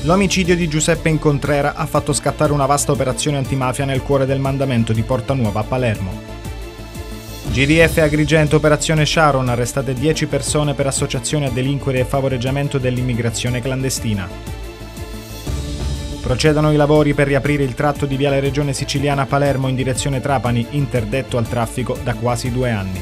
L'omicidio di Giuseppe Incontrera ha fatto scattare una vasta operazione antimafia nel cuore del mandamento di Portanuova a Palermo. GDF Agrigento, operazione Sharon, arrestate 10 persone per associazione a delinquere e favoreggiamento dell'immigrazione clandestina. Procedono i lavori per riaprire il tratto di Viale Regione Siciliana a Palermo in direzione Trapani, interdetto al traffico da quasi 2 anni.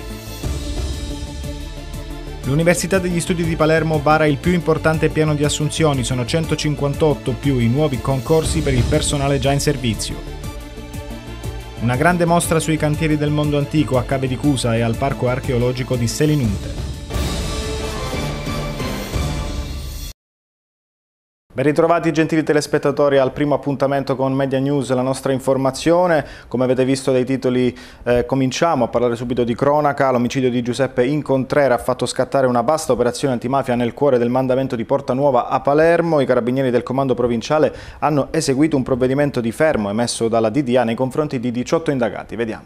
L'Università degli Studi di Palermo vara il più importante piano di assunzioni, sono 158 più i nuovi concorsi per il personale già in servizio. Una grande mostra sui cantieri del mondo antico a Cave di Cusa e al Parco Archeologico di Selinunte. Ben ritrovati gentili telespettatori al primo appuntamento con Media News, la nostra informazione. Come avete visto dai titoli cominciamo a parlare subito di cronaca. L'omicidio di Giuseppe Incontrera ha fatto scattare una vasta operazione antimafia nel cuore del mandamento di Portanuova a Palermo. I carabinieri del comando provinciale hanno eseguito un provvedimento di fermo emesso dalla DDA nei confronti di 18 indagati. Vediamo.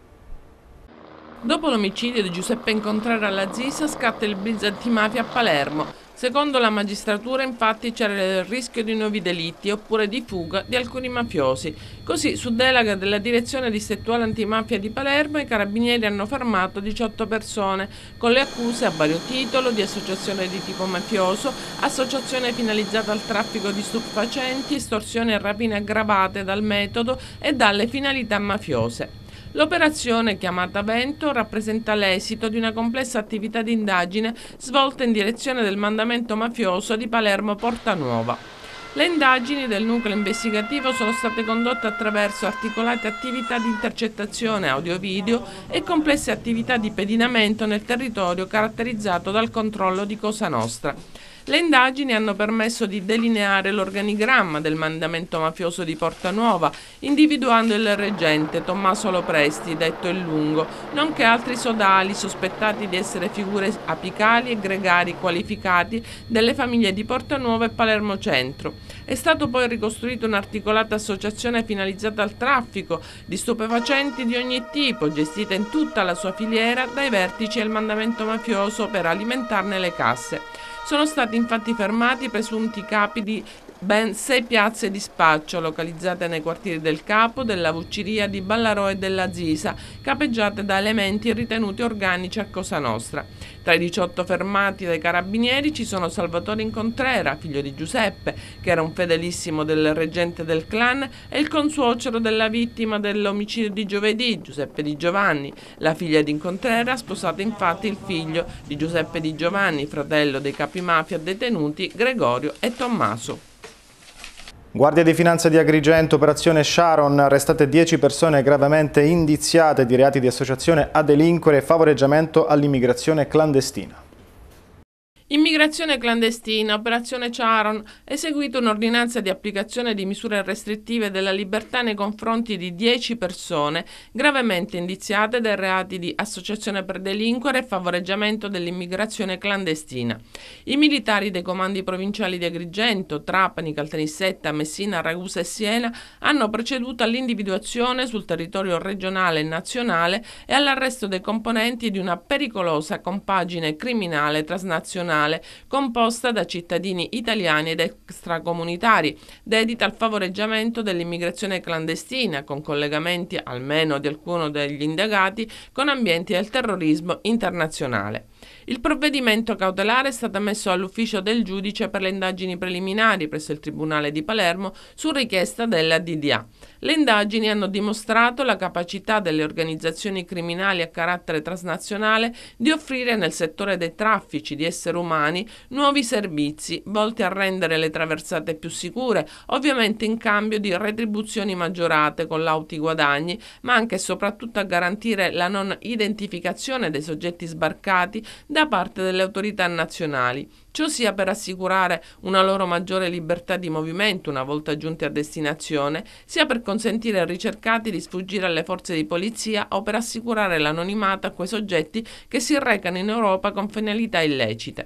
Dopo l'omicidio di Giuseppe Incontrera alla Zisa scatta il blitz antimafia a Palermo. Secondo la magistratura, infatti, c'era il rischio di nuovi delitti oppure di fuga di alcuni mafiosi. Così, su delega della Direzione Distrettuale Antimafia di Palermo, i carabinieri hanno fermato 18 persone con le accuse a vario titolo di associazione di tipo mafioso, associazione finalizzata al traffico di stupefacenti, estorsione e rapine aggravate dal metodo e dalle finalità mafiose. L'operazione, chiamata Vento, rappresenta l'esito di una complessa attività di indagine svolta in direzione del mandamento mafioso di Palermo Portanuova. Le indagini del nucleo investigativo sono state condotte attraverso articolate attività di intercettazione audio-video e complesse attività di pedinamento nel territorio caratterizzato dal controllo di Cosa Nostra. Le indagini hanno permesso di delineare l'organigramma del mandamento mafioso di Portanuova, individuando il reggente Tommaso Lopresti, detto il Lungo, nonché altri sodali sospettati di essere figure apicali e gregari qualificati delle famiglie di Portanuova e Palermo Centro. È stato poi ricostruito un'articolata associazione finalizzata al traffico di stupefacenti di ogni tipo, gestita in tutta la sua filiera dai vertici del mandamento mafioso per alimentarne le casse. Sono stati infatti fermati presunti capi di ben 6 piazze di spaccio localizzate nei quartieri del Capo, della Vucciria, di Ballarò e della Zisa, capeggiate da elementi ritenuti organici a Cosa Nostra. Tra i 18 fermati dai carabinieri ci sono Salvatore Incontrera, figlio di Giuseppe, che era un fedelissimo del reggente del clan, e il consuocero della vittima dell'omicidio di giovedì, Giuseppe Di Giovanni. La figlia di Incontrera ha sposato infatti il figlio di Giuseppe Di Giovanni, fratello dei capi mafia detenuti Gregorio e Tommaso. Guardia di Finanza di Agrigento, operazione Sharon, arrestate 10 persone gravemente indiziate di reati di associazione a delinquere e favoreggiamento all'immigrazione clandestina. Immigrazione clandestina, operazione Sharon, eseguito un'ordinanza di applicazione di misure restrittive della libertà nei confronti di 10 persone gravemente indiziate dai reati di associazione per delinquere e favoreggiamento dell'immigrazione clandestina. I militari dei comandi provinciali di Agrigento, Trapani, Caltanissetta, Messina, Ragusa e Siena hanno proceduto all'individuazione sul territorio regionale e nazionale e all'arresto dei componenti di una pericolosa compagine criminale transnazionale composta da cittadini italiani ed extracomunitari, dedita al favoreggiamento dell'immigrazione clandestina, con collegamenti, almeno di alcuno degli indagati, con ambienti del terrorismo internazionale. Il provvedimento cautelare è stato messo all'ufficio del giudice per le indagini preliminari presso il Tribunale di Palermo su richiesta della DDA. Le indagini hanno dimostrato la capacità delle organizzazioni criminali a carattere transnazionale di offrire nel settore dei traffici di esseri umani nuovi servizi volti a rendere le traversate più sicure, ovviamente in cambio di retribuzioni maggiorate con lauti guadagni, ma anche e soprattutto a garantire la non identificazione dei soggetti sbarcati da parte delle autorità nazionali. Ciò sia per assicurare una loro maggiore libertà di movimento una volta giunti a destinazione, sia per consentire ai ricercati di sfuggire alle forze di polizia o per assicurare l'anonimato a quei soggetti che si recano in Europa con finalità illecite.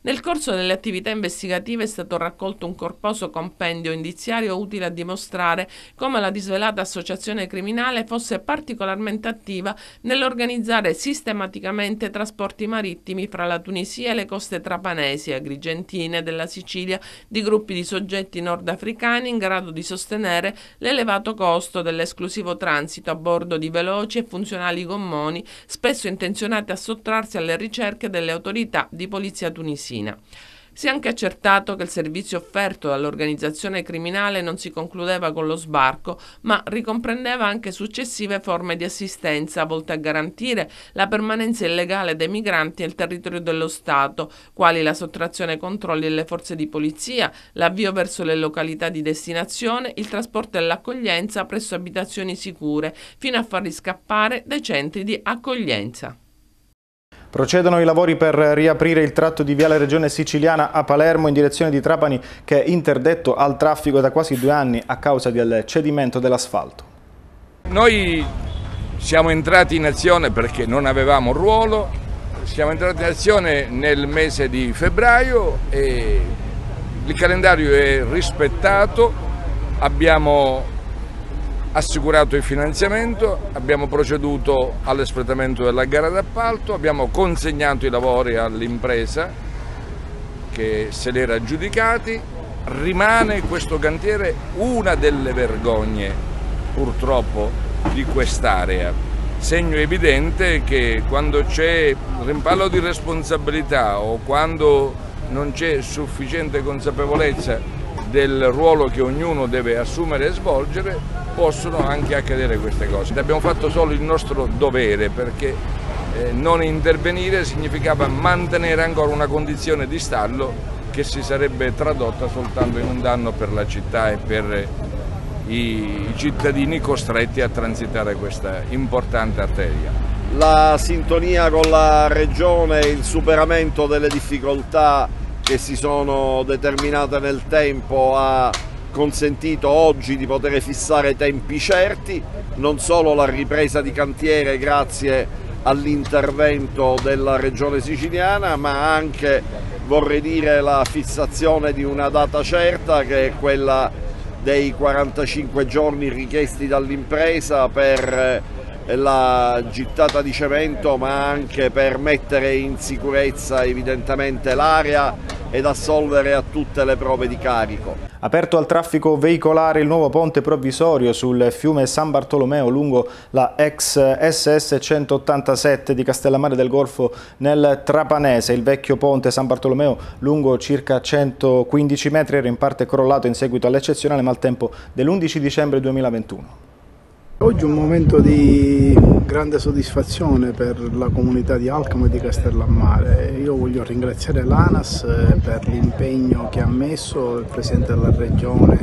Nel corso delle attività investigative è stato raccolto un corposo compendio indiziario utile a dimostrare come la disvelata associazione criminale fosse particolarmente attiva nell'organizzare sistematicamente trasporti marittimi fra la Tunisia e le coste trapanesi, agrigentine della Sicilia di gruppi di soggetti nordafricani in grado di sostenere l'elevato costo dell'esclusivo transito a bordo di veloci e funzionali gommoni, spesso intenzionati a sottrarsi alle ricerche delle autorità di polizia tunisina. Si è anche accertato che il servizio offerto dall'organizzazione criminale non si concludeva con lo sbarco, ma ricomprendeva anche successive forme di assistenza volte a garantire la permanenza illegale dei migranti nel territorio dello Stato, quali la sottrazione ai controlli delle forze di polizia, l'avvio verso le località di destinazione, il trasporto e l'accoglienza presso abitazioni sicure, fino a farli scappare dai centri di accoglienza. Procedono i lavori per riaprire il tratto di Viale Regione Siciliana a Palermo in direzione di Trapani, che è interdetto al traffico da quasi 2 anni a causa del cedimento dell'asfalto. Noi siamo entrati in azione perché non avevamo ruolo, siamo entrati in azione nel mese di febbraio e il calendario è rispettato, abbiamo assicurato il finanziamento, abbiamo proceduto all'espletamento della gara d'appalto, abbiamo consegnato i lavori all'impresa che se li era aggiudicati. Rimane questo cantiere una delle vergogne purtroppo di quest'area, segno evidente che quando c'è rimpallo di responsabilità o quando non c'è sufficiente consapevolezza del ruolo che ognuno deve assumere e svolgere, possono anche accadere queste cose. Abbiamo fatto solo il nostro dovere perché non intervenire significava mantenere ancora una condizione di stallo che si sarebbe tradotta soltanto in un danno per la città e per i cittadini costretti a transitare questa importante arteria. La sintonia con la Regione e il superamento delle difficoltà che si sono determinate nel tempo ha consentito oggi di poter fissare tempi certi, non solo la ripresa di cantiere grazie all'intervento della Regione Siciliana, ma anche, vorrei dire, la fissazione di una data certa che è quella dei 45 giorni richiesti dall'impresa per la gittata di cemento, ma anche per mettere in sicurezza evidentemente l'area ed assolvere a tutte le prove di carico. Aperto al traffico veicolare il nuovo ponte provvisorio sul fiume San Bartolomeo lungo la ex SS 187 di Castellammare del Golfo nel Trapanese. Il vecchio ponte San Bartolomeo, lungo circa 115 metri, era in parte crollato in seguito all'eccezionale maltempo dell'11 dicembre 2021. Oggi è un momento di grande soddisfazione per la comunità di Alcamo e di Castellammare. Io voglio ringraziare l'ANAS per l'impegno che ha messo, il Presidente della Regione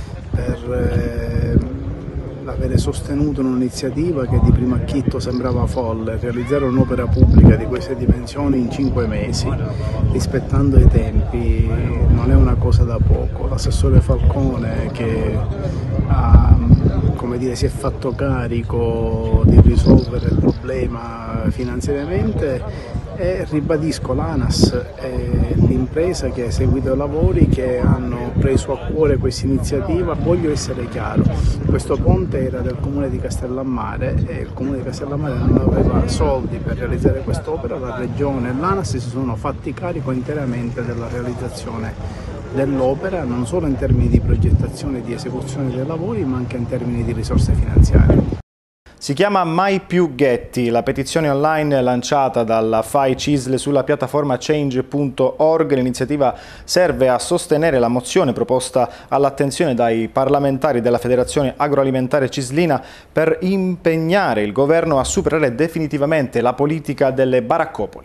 per avere sostenuto un'iniziativa che di primo acchitto sembrava folle, realizzare un'opera pubblica di queste dimensioni in 5 mesi, rispettando i tempi, non è una cosa da poco. L'assessore Falcone che si è fatto carico di risolvere il problema finanziariamente e ribadisco l'ANAS e l'impresa che ha eseguito i lavori, che hanno preso a cuore questa iniziativa. Voglio essere chiaro, questo ponte era del Comune di Castellammare e il Comune di Castellammare non aveva soldi per realizzare quest'opera, la Regione e l'ANAS si sono fatti carico interamente della realizzazione dell'opera, non solo in termini di progettazione e di esecuzione dei lavori, ma anche in termini di risorse finanziarie. Si chiama Mai più ghetti, la petizione online lanciata dalla FAI CISL sulla piattaforma change.org. L'iniziativa serve a sostenere la mozione proposta all'attenzione dai parlamentari della Federazione Agroalimentare Cislina per impegnare il governo a superare definitivamente la politica delle baraccopoli.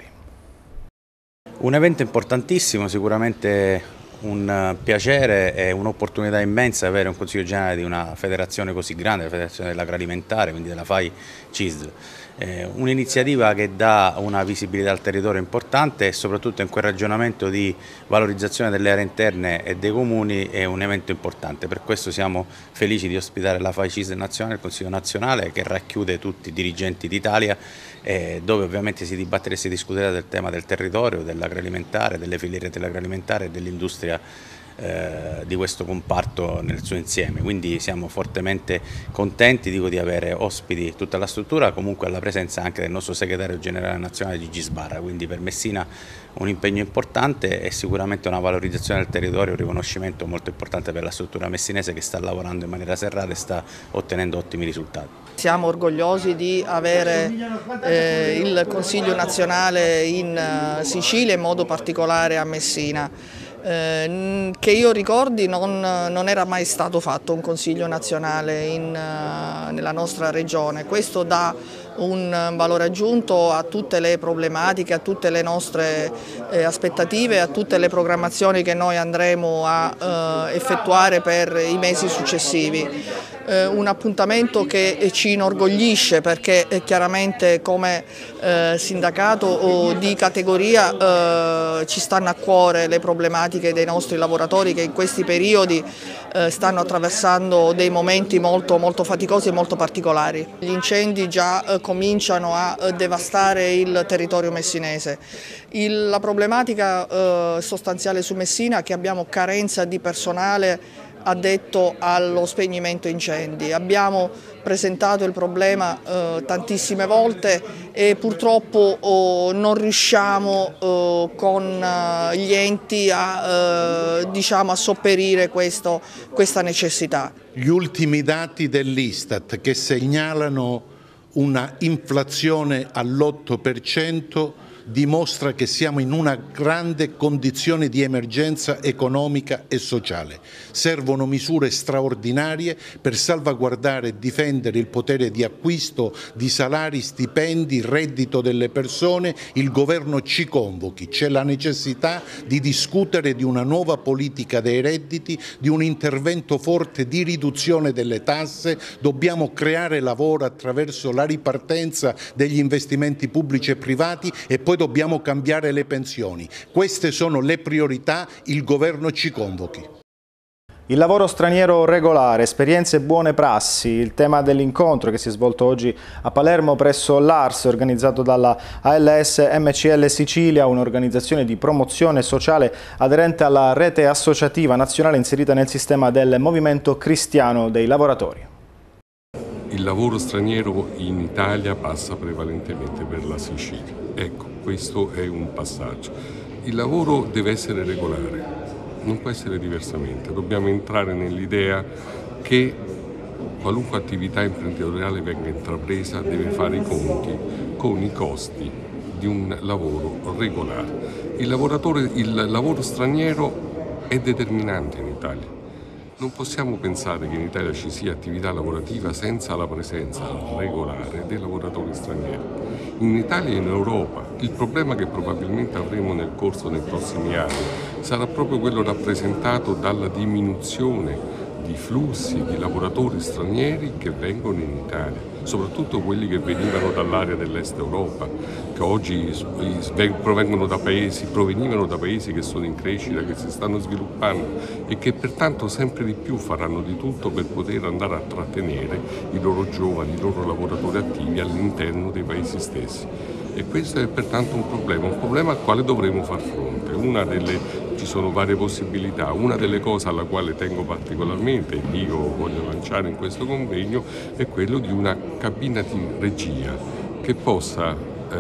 Un evento importantissimo, sicuramente un piacere e un'opportunità immensa avere un Consiglio Generale di una federazione così grande, la Federazione dell'Agroalimentare, quindi della FAI CISL. Un'iniziativa che dà una visibilità al territorio importante e soprattutto in quel ragionamento di valorizzazione delle aree interne e dei comuni è un evento importante. Per questo siamo felici di ospitare la FAICIS nazionale, il Consiglio nazionale, che racchiude tutti i dirigenti d'Italia, dove ovviamente si dibatterà e si discuterà del tema del territorio, dell'agroalimentare, delle filiere dell'agroalimentare e dell'industria di questo comparto nel suo insieme. Quindi siamo fortemente contenti di avere ospiti tutta la struttura, comunque alla presenza anche del nostro segretario generale nazionale Gigi Sbarra, quindi per Messina un impegno importante e sicuramente una valorizzazione del territorio, un riconoscimento molto importante per la struttura messinese che sta lavorando in maniera serrata e sta ottenendo ottimi risultati. Siamo orgogliosi di avere il Consiglio nazionale in Sicilia, in modo particolare a Messina. Che io ricordi non era mai stato fatto un Consiglio nazionale nella nostra regione. Questo dà un valore aggiunto a tutte le problematiche, a tutte le nostre aspettative, a tutte le programmazioni che noi andremo a effettuare per i mesi successivi. Un appuntamento che ci inorgoglisce perché chiaramente come sindacato di categoria ci stanno a cuore le problematiche dei nostri lavoratori che in questi periodi stanno attraversando dei momenti molto faticosi e molto particolari. Gli incendi già cominciano a devastare il territorio messinese. La problematica sostanziale su Messina è che abbiamo carenza di personale addetto allo spegnimento incendi. Abbiamo presentato il problema tantissime volte e purtroppo non riusciamo con gli enti a sopperire questa necessità. Gli ultimi dati dell'Istat che segnalano una inflazione all'8% dimostra che siamo in una grande condizione di emergenza economica e sociale. Servono misure straordinarie per salvaguardare e difendere il potere di acquisto di salari, stipendi, reddito delle persone. Il governo ci convochi, c'è la necessità di discutere di una nuova politica dei redditi, di un intervento forte di riduzione delle tasse, dobbiamo creare lavoro attraverso la ripartenza degli investimenti pubblici e privati e poi dobbiamo cambiare le pensioni. Queste sono le priorità, il governo ci convochi. Il lavoro straniero regolare, esperienze e buone prassi, il tema dell'incontro che si è svolto oggi a Palermo presso l'ARS, organizzato dalla ALS MCL Sicilia, un'organizzazione di promozione sociale aderente alla rete associativa nazionale inserita nel sistema del Movimento Cristiano dei Lavoratori. Il lavoro straniero in Italia passa prevalentemente per la Sicilia. Ecco, questo è un passaggio. Il lavoro deve essere regolare, non può essere diversamente. Dobbiamo entrare nell'idea che qualunque attività imprenditoriale venga intrapresa deve fare i conti con i costi di un lavoro regolare. Il lavoro straniero è determinante in Italia. Non possiamo pensare che in Italia ci sia attività lavorativa senza la presenza regolare dei lavoratori stranieri. In Italia e in Europa il problema che probabilmente avremo nel corso dei prossimi anni sarà proprio quello rappresentato dalla diminuzione di flussi di lavoratori stranieri che vengono in Italia, soprattutto quelli che venivano dall'area dell'Est Europa, che oggi provenivano da paesi che sono in crescita, che si stanno sviluppando e che pertanto sempre di più faranno di tutto per poter andare a trattenere i loro giovani, i loro lavoratori attivi all'interno dei paesi stessi. E questo è pertanto un problema al quale dovremo far fronte. Ci sono varie possibilità, una delle cose alla quale tengo particolarmente e io voglio lanciare in questo convegno è quello di una cabina di regia che possa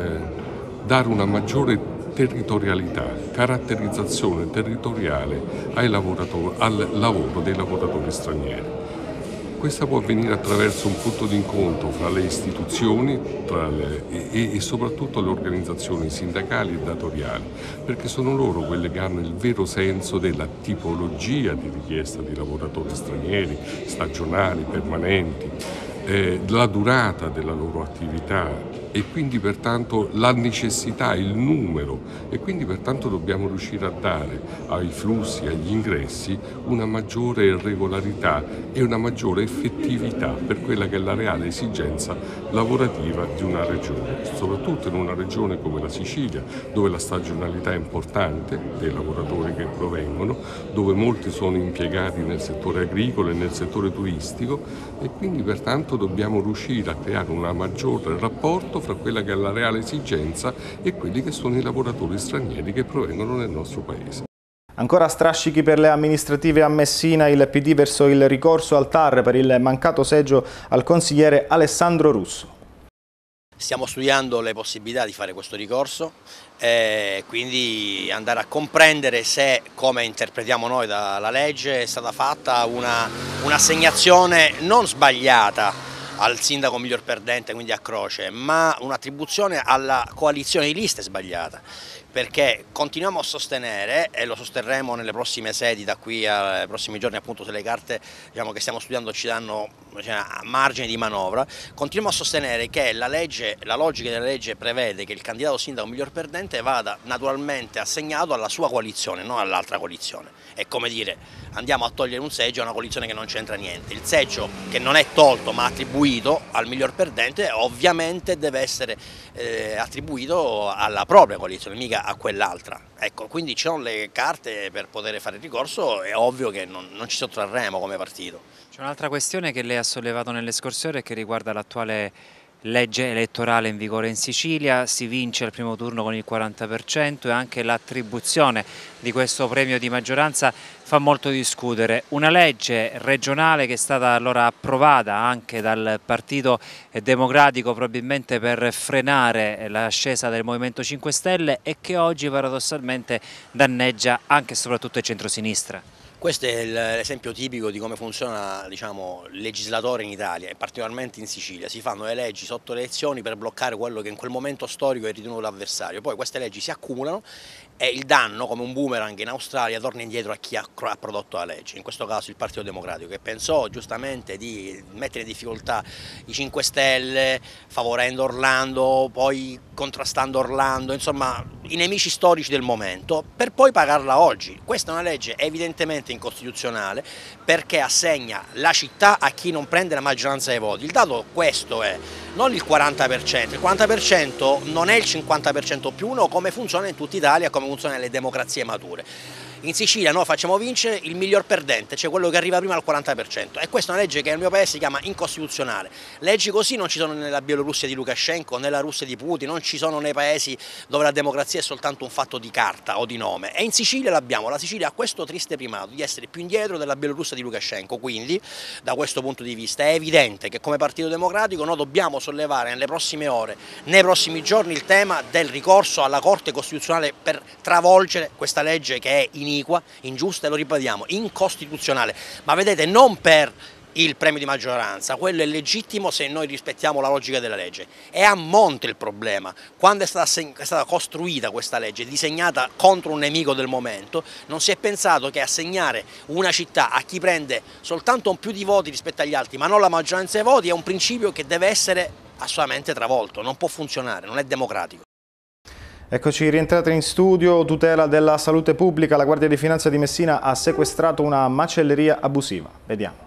dare una maggiore territorialità, caratterizzazione territoriale al lavoro dei lavoratori stranieri. Questa può avvenire attraverso un punto di incontro fra le istituzioni e soprattutto le organizzazioni sindacali e datoriali, perché sono loro quelle che hanno il vero senso della tipologia di richiesta di lavoratori stranieri, stagionali, permanenti, la durata della loro attività e quindi pertanto la necessità, il numero, e quindi pertanto dobbiamo riuscire a dare ai flussi, agli ingressi una maggiore regolarità e una maggiore effettività per quella che è la reale esigenza lavorativa di una regione, soprattutto in una regione come la Sicilia, dove la stagionalità è importante dei lavoratori che provengono, dove molti sono impiegati nel settore agricolo e nel settore turistico, e quindi pertanto dobbiamo riuscire a creare un maggiore rapporto fra quella che è la reale esigenza e quelli che sono i lavoratori stranieri che provengono nel nostro paese. Ancora strascichi per le amministrative a Messina, il PD verso il ricorso al TAR per il mancato seggio al consigliere Alessandro Russo. Stiamo studiando le possibilità di fare questo ricorso e quindi andare a comprendere se, come interpretiamo noi dalla legge, è stata fatta un'assegnazione non sbagliata al sindaco miglior perdente, quindi a Croce, ma un'attribuzione alla coalizione di liste sbagliata, perché continuiamo a sostenere, e lo sosterremo nelle prossime sedi da qui ai prossimi giorni, appunto, se le carte che stiamo studiando ci danno margine di manovra, continuiamo a sostenere che la logica della legge prevede che il candidato sindaco miglior perdente vada naturalmente assegnato alla sua coalizione, non all'altra coalizione. È come dire, andiamo a togliere un seggio a una coalizione che non c'entra niente. Il seggio che non è tolto ma attribuito al miglior perdente ovviamente deve essere attribuito alla propria coalizione, mica a quell'altra. Ecco, quindi ci sono le carte per poter fare il ricorso, è ovvio che non ci sottrarremo come partito. C'è un'altra questione che lei ha sollevato nelle scorse ore che riguarda l'attuale legge elettorale in vigore in Sicilia. Si vince al primo turno con il 40% e anche l'attribuzione di questo premio di maggioranza fa molto discutere. Una legge regionale che è stata allora approvata anche dal Partito Democratico probabilmente per frenare l'ascesa del Movimento 5 Stelle e che oggi paradossalmente danneggia anche e soprattutto il centrosinistra. Questo è l'esempio tipico di come funziona, diciamo, il legislatore in Italia e particolarmente in Sicilia. Si fanno le leggi sotto le elezioni per bloccare quello che in quel momento storico è ritenuto l'avversario. Poi queste leggi si accumulano e il danno, come un boomerang in Australia, torna indietro a chi ha prodotto la legge, in questo caso il Partito Democratico, che pensò giustamente di mettere in difficoltà i 5 Stelle, favorendo Orlando, poi contrastando Orlando, insomma i nemici storici del momento, per poi pagarla oggi. Questa è una legge evidentemente incostituzionale perché assegna la città a chi non prende la maggioranza dei voti. Il dato questo è, non il 40%, il 40% non è il 50% più uno come funziona in tutta Italia, come funzionano le democrazie mature. In Sicilia noi facciamo vincere il miglior perdente, cioè quello che arriva prima al 40%, e questa è una legge che nel mio paese si chiama incostituzionale. Leggi così non ci sono nella Bielorussia di Lukashenko, nella Russia di Putin, non ci sono nei paesi dove la democrazia è soltanto un fatto di carta o di nome, e in Sicilia l'abbiamo. La Sicilia ha questo triste primato di essere più indietro della Bielorussia di Lukashenko, quindi da questo punto di vista è evidente che come Partito Democratico noi dobbiamo sollevare nelle prossime ore, nei prossimi giorni, il tema del ricorso alla Corte Costituzionale per travolgere questa legge che è iniqua, ingiusta e, lo ripetiamo, incostituzionale. Ma vedete, non per il premio di maggioranza, quello è legittimo se noi rispettiamo la logica della legge. È a monte il problema. Quando è stata costruita questa legge, disegnata contro un nemico del momento, non si è pensato che assegnare una città a chi prende soltanto un più di voti rispetto agli altri, ma non la maggioranza dei voti, è un principio che deve essere assolutamente travolto, non può funzionare, non è democratico. Eccoci rientrati in studio. Tutela della salute pubblica. La Guardia di Finanza di Messina ha sequestrato una macelleria abusiva. Vediamo.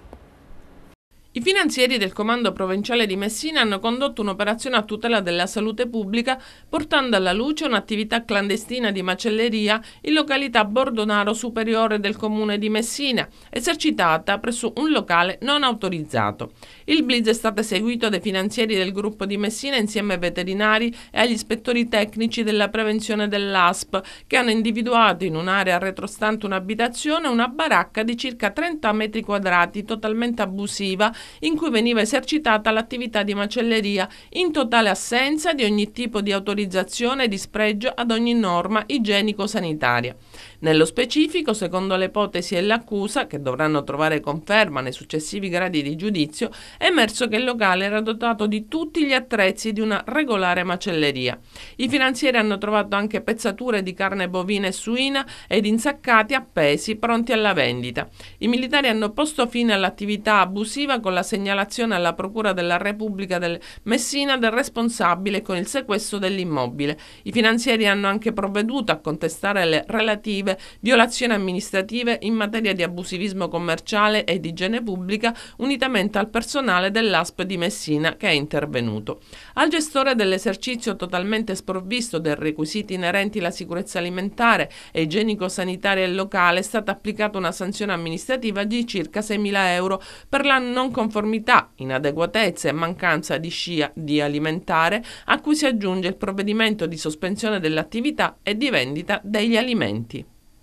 I finanzieri del Comando Provinciale di Messina hanno condotto un'operazione a tutela della salute pubblica portando alla luce un'attività clandestina di macelleria in località Bordonaro Superiore del Comune di Messina, esercitata presso un locale non autorizzato. Il blitz è stato eseguito dai finanzieri del gruppo di Messina insieme ai veterinari e agli ispettori tecnici della prevenzione dell'ASP, che hanno individuato in un'area retrostante un'abitazione una baracca di circa 30 metri quadrati totalmente abusiva in cui veniva esercitata l'attività di macelleria in totale assenza di ogni tipo di autorizzazione e di spregio ad ogni norma igienico-sanitaria. Nello specifico, secondo le ipotesi e l'accusa, che dovranno trovare conferma nei successivi gradi di giudizio, è emerso che il locale era dotato di tutti gli attrezzi di una regolare macelleria. I finanzieri hanno trovato anche pezzature di carne bovina e suina ed insaccati appesi pronti alla vendita. I militari hanno posto fine all'attività abusiva con con la segnalazione alla Procura della Repubblica del Messina del responsabile con il sequestro dell'immobile. I finanzieri hanno anche provveduto a contestare le relative violazioni amministrative in materia di abusivismo commerciale e di igiene pubblica, unitamente al personale dell'ASP di Messina che è intervenuto. Al gestore dell'esercizio totalmente sprovvisto dei requisiti inerenti alla sicurezza alimentare e igienico-sanitaria e locale è stata applicata una sanzione amministrativa di circa 6.000 euro per la non conformità, inadeguatezza e mancanza di scia di alimentare, a cui si aggiunge il provvedimento di sospensione dell'attività e di vendita degli alimenti.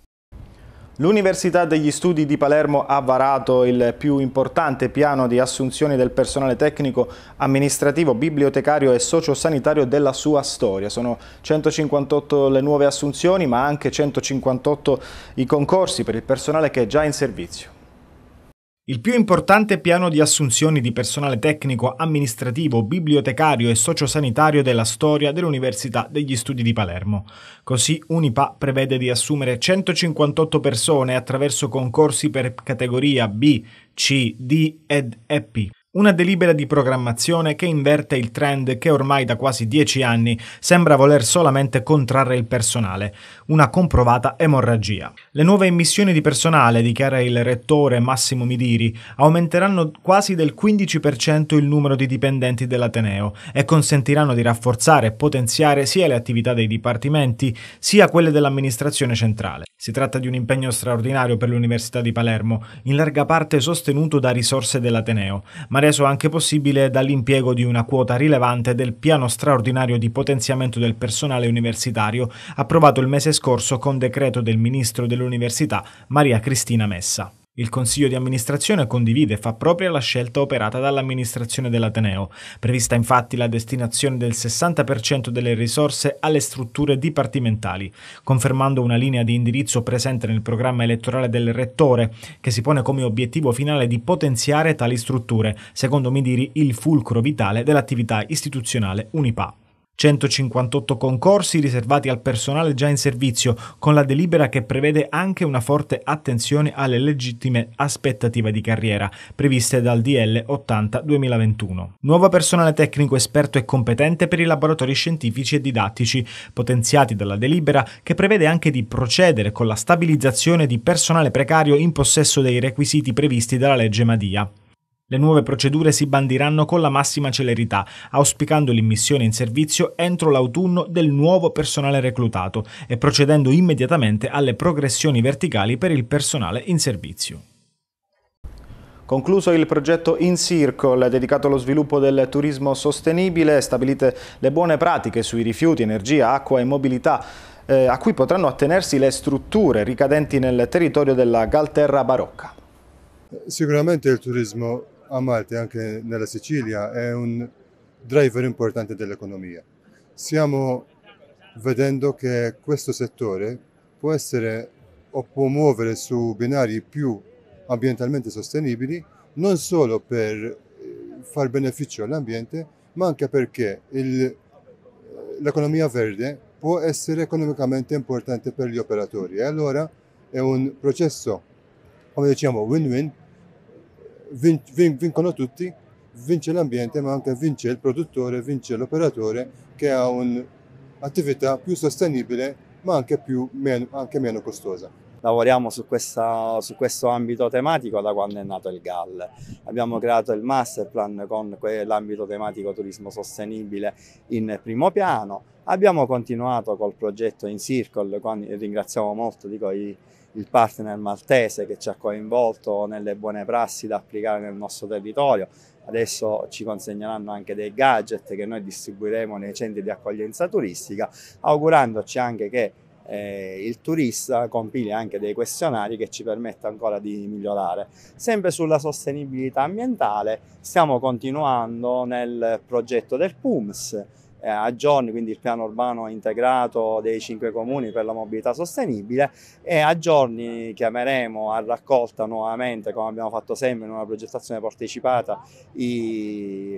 L'Università degli Studi di Palermo ha varato il più importante piano di assunzioni del personale tecnico, amministrativo, bibliotecario e sociosanitario della sua storia. Sono 158 le nuove assunzioni, ma anche 158 i concorsi per il personale che è già in servizio. Il più importante piano di assunzioni di personale tecnico, amministrativo, bibliotecario e sociosanitario della storia dell'Università degli Studi di Palermo. Così Unipa prevede di assumere 158 persone attraverso concorsi per categoria B, C, D ed EP. Una delibera di programmazione che inverte il trend che ormai da quasi 10 anni sembra voler solamente contrarre il personale, una comprovata emorragia. Le nuove immissioni di personale, dichiara il rettore Massimo Midiri, aumenteranno quasi del 15% il numero di dipendenti dell'Ateneo e consentiranno di rafforzare e potenziare sia le attività dei dipartimenti sia quelle dell'amministrazione centrale. Si tratta di un impegno straordinario per l'Università di Palermo, in larga parte sostenuto da risorse dell'Ateneo, ma reso anche possibile dall'impiego di una quota rilevante del piano straordinario di potenziamento del personale universitario approvato il mese scorso con decreto del Ministro dell'Università Maria Cristina Messa. Il Consiglio di amministrazione condivide e fa propria la scelta operata dall'amministrazione dell'Ateneo, prevista infatti la destinazione del 60% delle risorse alle strutture dipartimentali, confermando una linea di indirizzo presente nel programma elettorale del Rettore, che si pone come obiettivo finale di potenziare tali strutture, secondo Midiri il fulcro vitale dell'attività istituzionale Unipa. 158 concorsi riservati al personale già in servizio, con la delibera che prevede anche una forte attenzione alle legittime aspettative di carriera, previste dal DL 80-2021. Nuovo personale tecnico esperto e competente per i laboratori scientifici e didattici, potenziati dalla delibera che prevede anche di procedere con la stabilizzazione di personale precario in possesso dei requisiti previsti dalla legge Madia. Le nuove procedure si bandiranno con la massima celerità, auspicando l'immissione in servizio entro l'autunno del nuovo personale reclutato e procedendo immediatamente alle progressioni verticali per il personale in servizio. Concluso il progetto In Circle, dedicato allo sviluppo del turismo sostenibile, stabilite le buone pratiche sui rifiuti, energia, acqua e mobilità, a cui potranno attenersi le strutture ricadenti nel territorio della Galterra Barocca. Sicuramente il turismo a Malta e anche nella Sicilia è un driver importante dell'economia. Stiamo vedendo che questo settore può essere o può muovere su binari più ambientalmente sostenibili, non solo per far beneficio all'ambiente, ma anche perché l'economia verde può essere economicamente importante per gli operatori. E allora è un processo, come diciamo, win-win. Vincono tutti, vince l'ambiente ma anche vince il produttore, vince l'operatore che ha un'attività più sostenibile ma anche meno costosa. Lavoriamo su questo ambito tematico da quando è nato il GAL. Abbiamo creato il master plan con l'ambito tematico turismo sostenibile in primo piano. Abbiamo continuato col progetto In Circle, ringraziamo molto il partner maltese che ci ha coinvolto nelle buone prassi da applicare nel nostro territorio. Adesso ci consegneranno anche dei gadget che noi distribuiremo nei centri di accoglienza turistica, augurandoci anche che il turista compili anche dei questionari che ci permettono ancora di migliorare. Sempre sulla sostenibilità ambientale stiamo continuando nel progetto del PUMS, a giorni, quindi il piano urbano integrato dei 5 comuni per la mobilità sostenibile, e a giorni chiameremo a raccolta nuovamente, come abbiamo fatto sempre in una progettazione partecipata, i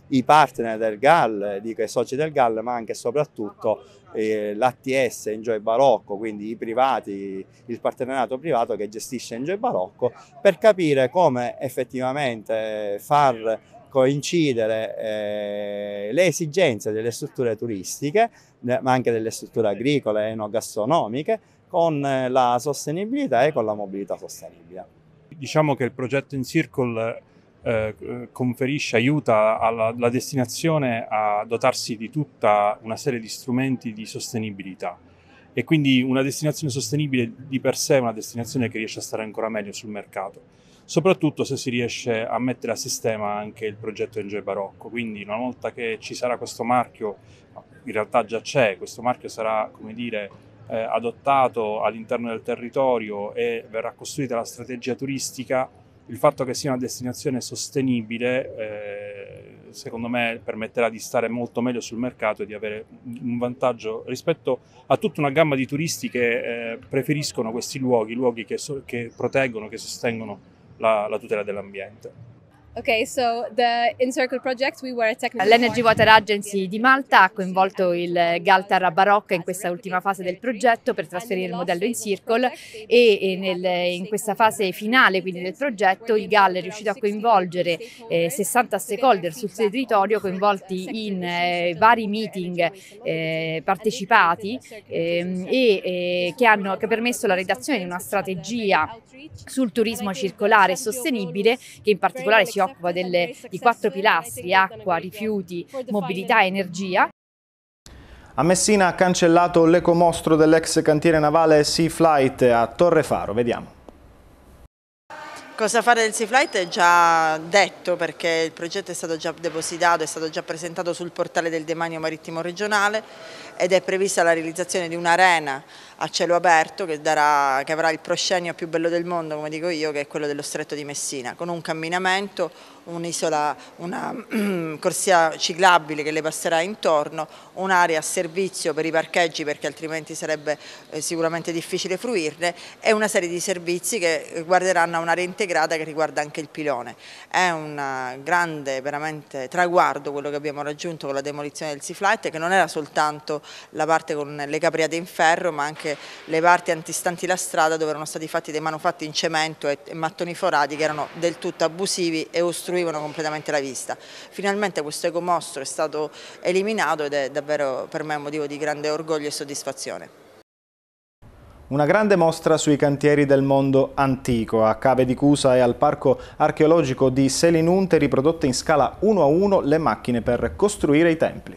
i partner del GAL, dico i soci del GAL, ma anche e soprattutto l'ATS Enjoy Barocco, quindi i privati, il partenariato privato che gestisce Enjoy Barocco, per capire come effettivamente far coincidere le esigenze delle strutture turistiche, ma anche delle strutture agricole e enogastronomiche, con la sostenibilità e con la mobilità sostenibile. Diciamo che il progetto InCircle conferisce, aiuta la destinazione a dotarsi di tutta una serie di strumenti di sostenibilità, e quindi una destinazione sostenibile di per sé è una destinazione che riesce a stare ancora meglio sul mercato, soprattutto se si riesce a mettere a sistema anche il progetto Enjoy Barocco. Quindi una volta che ci sarà questo marchio, in realtà già c'è, questo marchio sarà, come dire, adottato all'interno del territorio e verrà costruita la strategia turistica, il fatto che sia una destinazione sostenibile secondo me permetterà di stare molto meglio sul mercato e di avere un vantaggio rispetto a tutta una gamma di turisti che preferiscono questi luoghi che proteggono, che sostengono la tutela dell'ambiente. Okay, so the InCircle project, we were a technical... L'Energy Water Agency di Malta ha coinvolto il GAL Terra Barocca in questa ultima fase del progetto per trasferire il modello InCircle, e in questa fase finale quindi del progetto il GAL è riuscito a coinvolgere 60 stakeholder sul territorio, coinvolti in vari meeting partecipati, che hanno permesso la redazione di una strategia sul turismo circolare e sostenibile, che in particolare si occupa di 4 pilastri: acqua, rifiuti, mobilità e energia. A Messina ha cancellato l'ecomostro dell'ex cantiere navale Sea Flight a Torrefaro, vediamo. Cosa fare del Sea Flight è già detto, perché il progetto è stato già depositato, è stato già presentato sul portale del Demanio Marittimo Regionale ed è prevista la realizzazione di un'arena a cielo aperto che avrà il proscenio più bello del mondo, come dico io, che è quello dello Stretto di Messina, con un camminamento, un'isola, una corsia ciclabile che le passerà intorno, un'area a servizio per i parcheggi, perché altrimenti sarebbe sicuramente difficile fruirne, e una serie di servizi che guarderanno a un'area integrata che riguarda anche il pilone. È un grande veramente traguardo quello che abbiamo raggiunto con la demolizione del Sea Flight, che non era soltanto la parte con le capriate in ferro, ma anche le parti antistanti la strada, dove erano stati fatti dei manufatti in cemento e mattoni forati che erano del tutto abusivi e ostruivano completamente la vista. Finalmente questo ecomostro è stato eliminato ed è davvero per me un motivo di grande orgoglio e soddisfazione. Una grande mostra sui cantieri del mondo antico a Cave di Cusa e al Parco Archeologico di Selinunte, riprodotte in scala 1:1 le macchine per costruire i templi.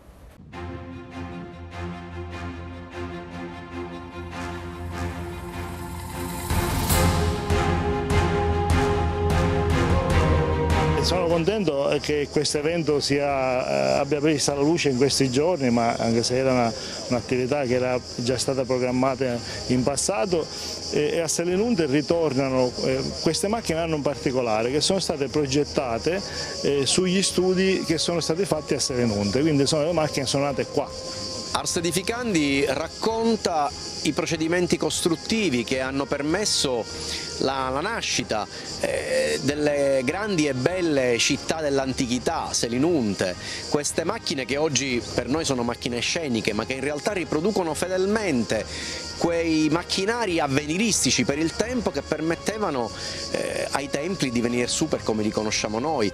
Sono contento che questo evento abbia visto la luce in questi giorni, ma anche se era un'attività che era già stata programmata in passato, e a Selinunte ritornano queste macchine, hanno un particolare, che sono state progettate sugli studi che sono stati fatti a Selinunte, quindi sono le macchine che sono nate qua. Ars Edificandi racconta i procedimenti costruttivi che hanno permesso la nascita delle grandi e belle città dell'antichità, Selinunte. Queste macchine che oggi per noi sono macchine sceniche, ma che in realtà riproducono fedelmente quei macchinari avveniristici per il tempo che permettevano ai templi di venire su per come li conosciamo noi.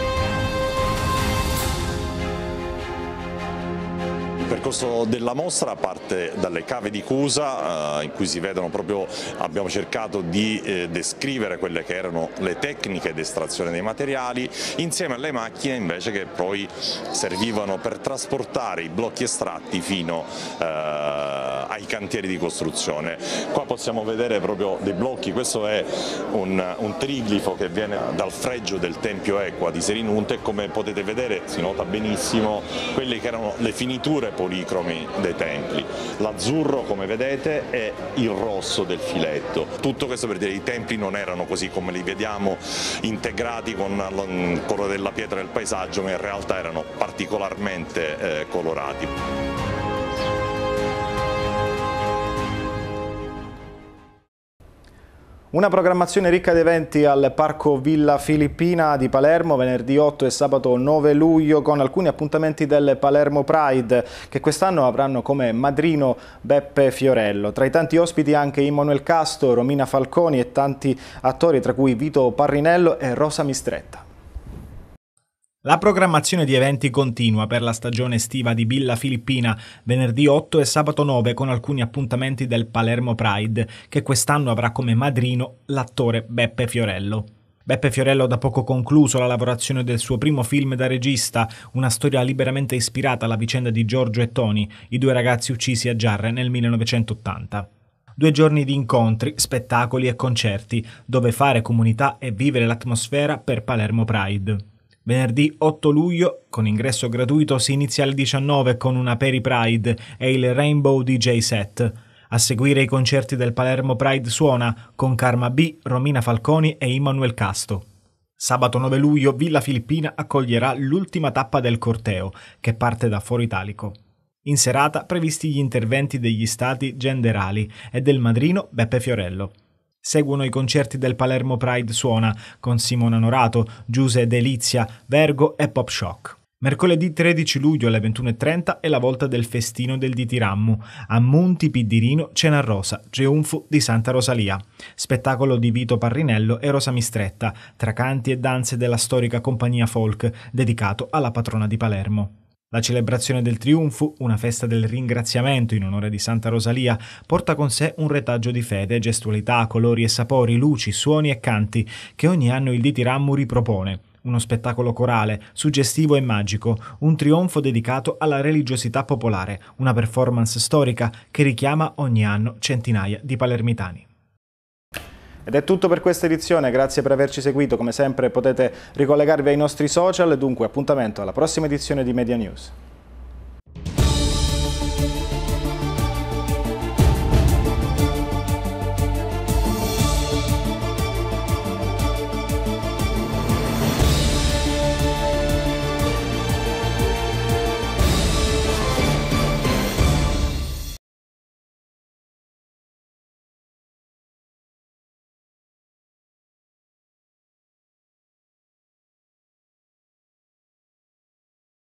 Il percorso della mostra parte dalle Cave di Cusa, in cui si vedono proprio, abbiamo cercato di descrivere quelle che erano le tecniche di estrazione dei materiali, insieme alle macchine invece che poi servivano per trasportare i blocchi estratti fino ai cantieri di costruzione. Qua possiamo vedere proprio dei blocchi, questo è un triglifo che viene dal fregio del Tempio Equa di Selinunte, e come potete vedere si nota benissimo quelle che erano le finiture policromi dei templi. L'azzurro, come vedete, è il rosso del filetto. Tutto questo per dire che i templi non erano così come li vediamo, integrati con il colore della pietra del paesaggio, ma in realtà erano particolarmente colorati. Una programmazione ricca di eventi al Parco Villa Filippina di Palermo venerdì 8 e sabato 9 luglio con alcuni appuntamenti del Palermo Pride che quest'anno avranno come madrino Beppe Fiorello. Tra i tanti ospiti anche Immanuel Casto, Romina Falconi e tanti attori tra cui Vito Parrinello e Rosa Mistretta. La programmazione di eventi continua per la stagione estiva di Villa Filippina venerdì 8 e sabato 9 con alcuni appuntamenti del Palermo Pride che quest'anno avrà come madrino l'attore Beppe Fiorello. Beppe Fiorello ha da poco concluso la lavorazione del suo primo film da regista, una storia liberamente ispirata alla vicenda di Giorgio e Tony, i due ragazzi uccisi a Giarre nel 1980. 2 giorni di incontri, spettacoli e concerti, dove fare comunità e vivere l'atmosfera per Palermo Pride. Venerdì 8 luglio, con ingresso gratuito, si inizia alle 19 con una Peri Pride e il Rainbow DJ Set. A seguire i concerti del Palermo Pride Suona, con Karma B, Romina Falconi e Immanuel Casto. Sabato 9 luglio Villa Filippina accoglierà l'ultima tappa del corteo, che parte da Foro Italico. In serata previsti gli interventi degli stati genderali e del madrino Beppe Fiorello. Seguono i concerti del Palermo Pride Suona con Simona Norato, Giuse Delizia, Vergo e Pop Shock. Mercoledì 13 luglio alle 21:30 è la volta del festino del Ditirammu, a Munti Piddirino Cena Rosa, Trionfo di Santa Rosalia. Spettacolo di Vito Parrinello e Rosa Mistretta, tra canti e danze della storica compagnia folk, dedicato alla patrona di Palermo. La celebrazione del Trionfo, una festa del ringraziamento in onore di Santa Rosalia, porta con sé un retaggio di fede, gestualità, colori e sapori, luci, suoni e canti che ogni anno il Ditirammu ripropone. Uno spettacolo corale, suggestivo e magico, un trionfo dedicato alla religiosità popolare, una performance storica che richiama ogni anno centinaia di palermitani. Ed è tutto per questa edizione, grazie per averci seguito, come sempre potete ricollegarvi ai nostri social, dunque appuntamento alla prossima edizione di Media News.